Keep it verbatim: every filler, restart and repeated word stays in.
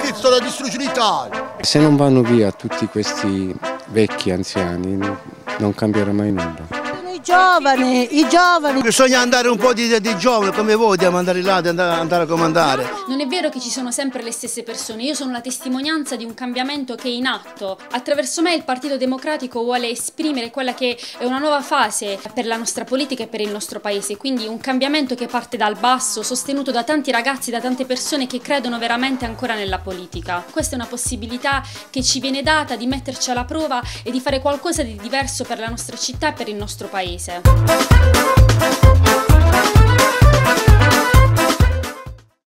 che sto da distruggere l'Italia. Se non vanno via tutti questi vecchi anziani non cambierà mai nulla. I giovani, i giovani. Bisogna andare un po' di, di giovani come voi, dobbiamo andare là, di andare, andare a comandare. Non è vero che ci sono sempre le stesse persone, io sono la testimonianza di un cambiamento che è in atto. Attraverso me il Partito Democratico vuole esprimere quella che è una nuova fase per la nostra politica e per il nostro paese, quindi un cambiamento che parte dal basso, sostenuto da tanti ragazzi, da tante persone che credono veramente ancora nella politica. Questa è una possibilità che ci viene data di metterci alla prova e di fare qualcosa di diverso per la nostra città e per il nostro paese.